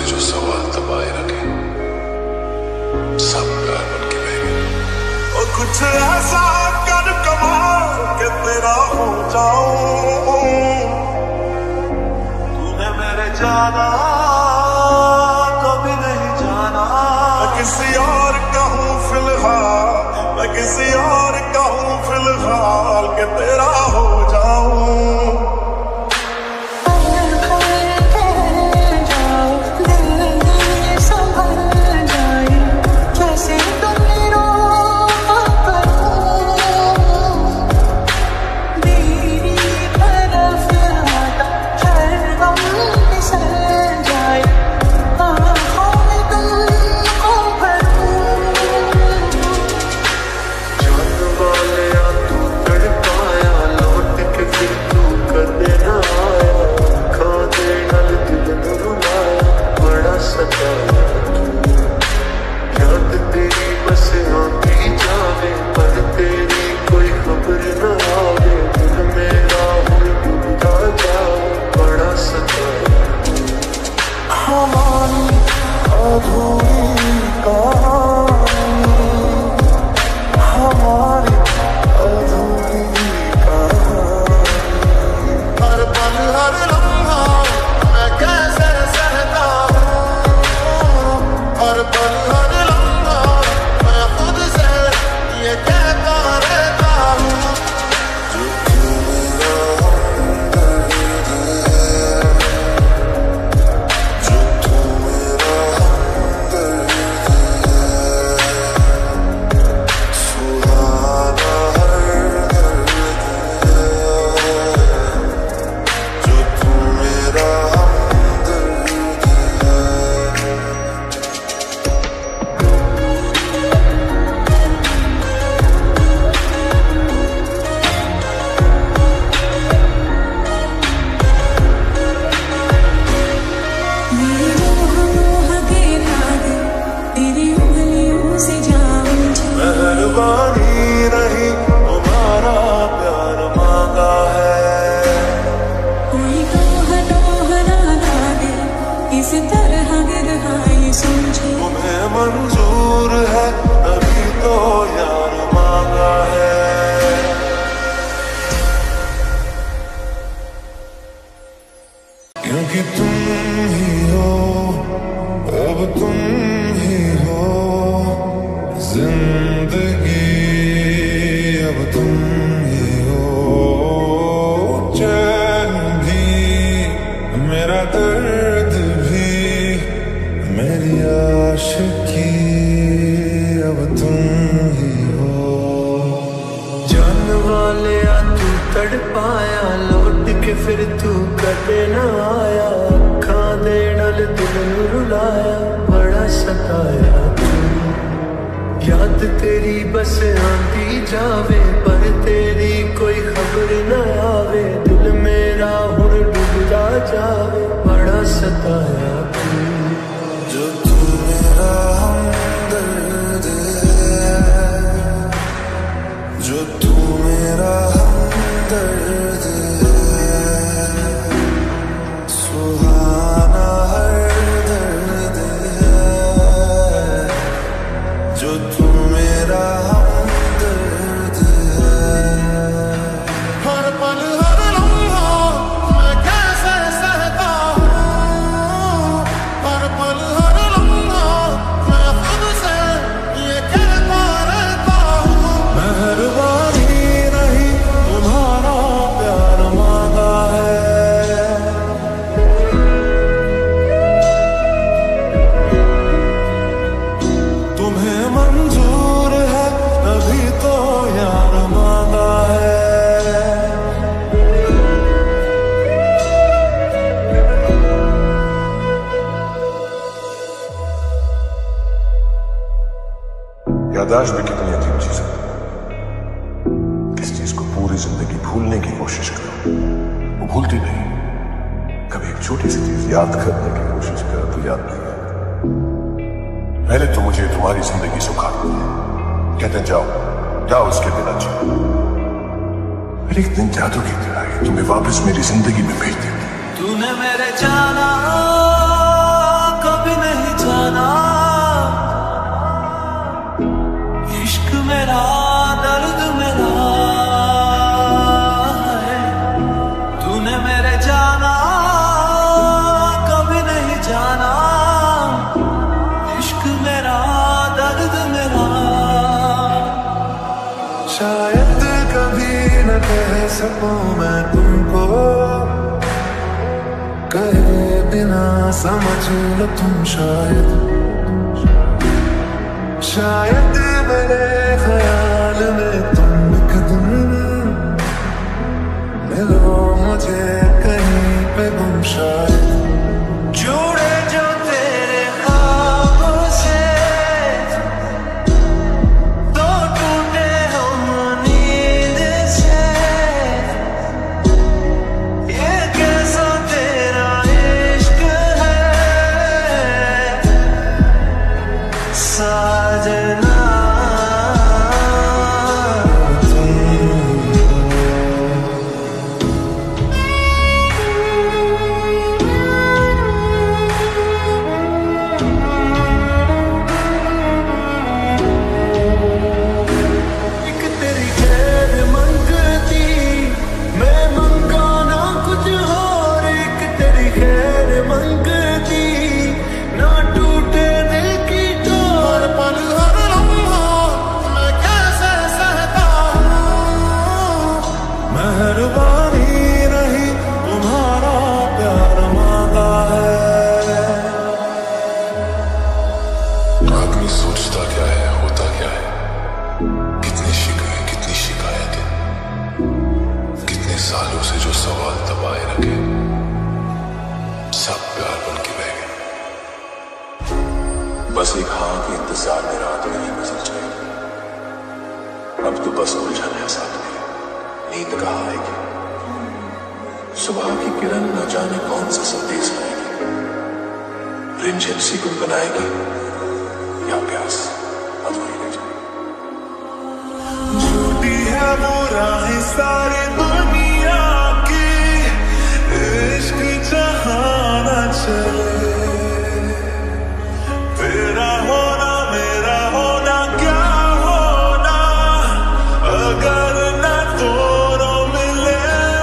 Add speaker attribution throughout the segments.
Speaker 1: जो सवाल दबाए रखे सब प्यार बन के बह गए।
Speaker 2: और कुछ ऐसा कर कमाल के तेरा हो जाऊं, तूने मेरे जाना कभी नहीं जाना। मैं किसी और का हूँ फिलहाल, मैं किसी और का हूँ फिलहाल के तेरा हो जाऊं। मंजूर है अभी तो यार मांगा है। क्योंकि तुम ही हो, अब तुम ही हो जिंदगी, अब तुम ही हो चैन भी, मेरा दर्द भी, मेरी आशिकी, अब तुम ही हो। जान वाले तू तड़पाया, लौट के फिर तू कदे न आया। अखां दे नाल दिल नूं रुलाया, बड़ा सताया तू। याद तेरी बस आंदी जावे, पर तेरी कोई खबर न आवे। दिल मेरा हुण डूबदा जावे, बड़ा सताया तू। जो तू मेरा हमदर्द है, जो तू मेरा हमदर्द है, सुहाना हर दर्द है। जो तू मेरा हमदर्द है, हर पल हर लम्हा मैं कैसे सहता हूँ। हर पल हर लम्हा मैं खुद से ये कहता रहता हूँ। मेहरबानी नहीं तुम्हारा प्यार मांगा है। तुम्हें मंजूर है अभी तो यार मांगा है।
Speaker 1: याददाश्त भी कितनी अजीब चीज है। किस चीज को पूरी जिंदगी भूलने की कोशिश करो, वो भूलती नहीं। कभी एक छोटी सी चीज याद करने की कोशिश करो तो याद नहीं आती। पहले तो मुझे तुम्हारी जिंदगी सुखाती है, कहते हैं जाओ जाओ उसके बिना जियो। फिर एक दिन जादू की तरह तुम्हें वापस मेरी जिंदगी में भेज देती।
Speaker 2: तूने मेरे जाना कभी
Speaker 3: शायद कभी न कह सकूं मैं तुमको, कहे बिना समझ लो तुम शायद मेरे ख्याल में तुम एक दिन मिलो मुझे कहीं पे गुम शायद। जुड़े जो तेरे ख्वाबों से तो टूटे हम नींद से, ये कैसा तेरा इश्क है साजना। मेहरबानी नहीं तुम्हारा प्यार मांगा है।
Speaker 1: आदमी सोचता क्या है, होता क्या है, कितनी शिकायत, कितनी शिकायतें, कितने सालों से जो सवाल दबाए रखे, सब प्यार बन के बह गए। बस एक हाँ के इंतजार में रात नहीं गुजर जाएगी। अब तो बस उलझन है साथ में, नींद कहाँ आएगी, सुबह की किरण न जाने कौन सा संदेश लाएगी, रिमझिम सी गुनगुनाएगी या प्यास अधूरी रह जाएगी।
Speaker 2: झूठी है वो राहें सारी दुनिया की, इश्क जहां न चले, तेरा होना मेरा होना क्या होना अगर न दोनों मिले।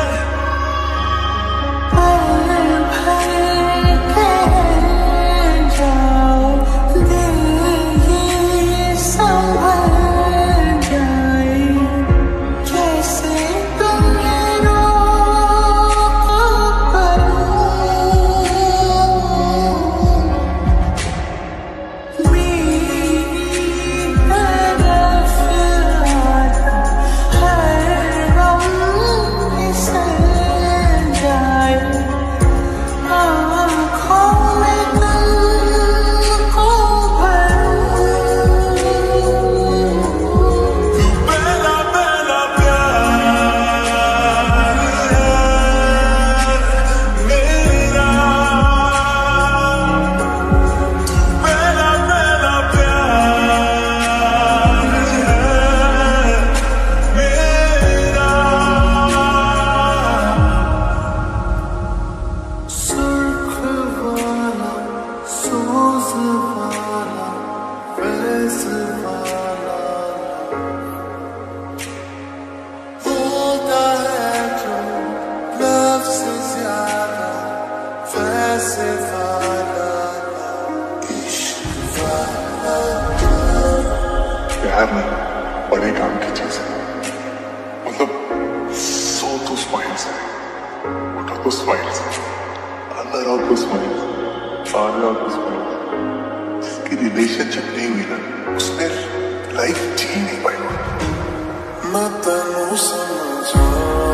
Speaker 1: प्यार ना बड़े काम की चीज है, मतलब सो तो स्माइल से, उठो तो स्माइल से, अंदर आओ तो स्माइल, बाहर आओ तो स्माइल। जिसकी रिलेशनशिप नहीं हुई ना उसने लाइफ जी नहीं पाई।
Speaker 3: मैं तेनू समझा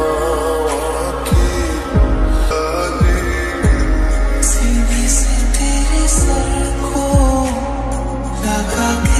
Speaker 3: सीधे से तेरे सर को लगा के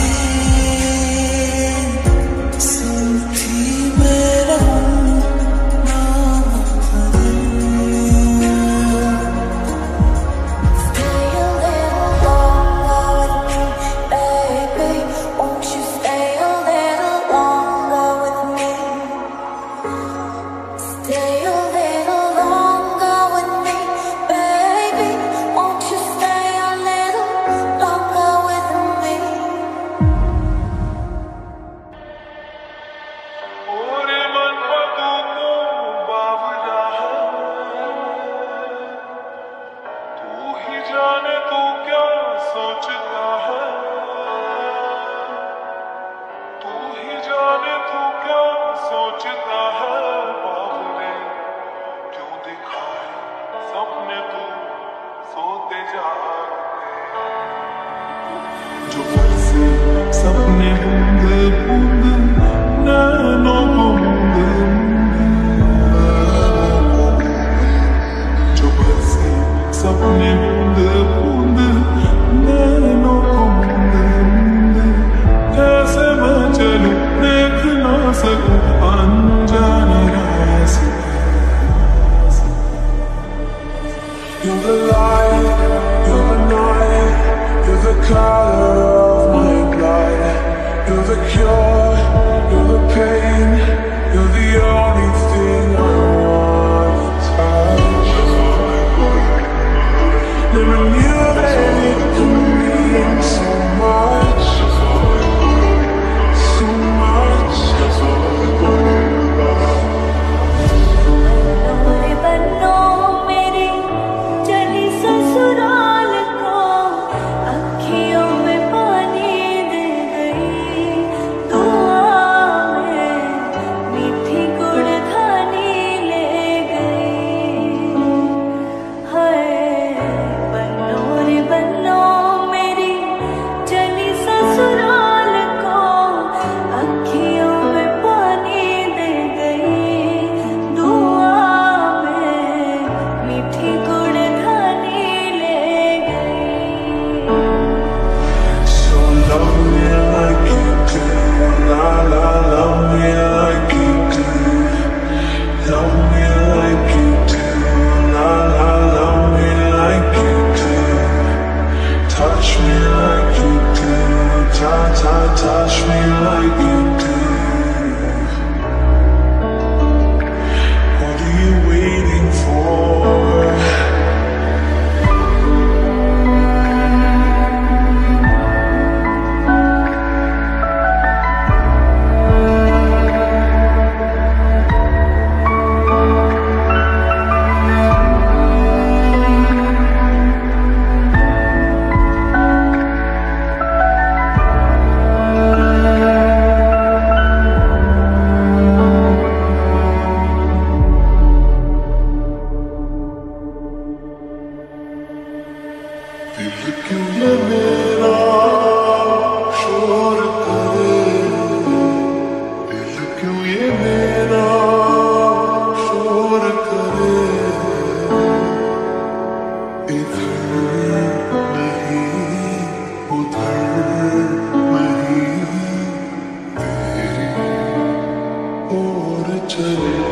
Speaker 3: चले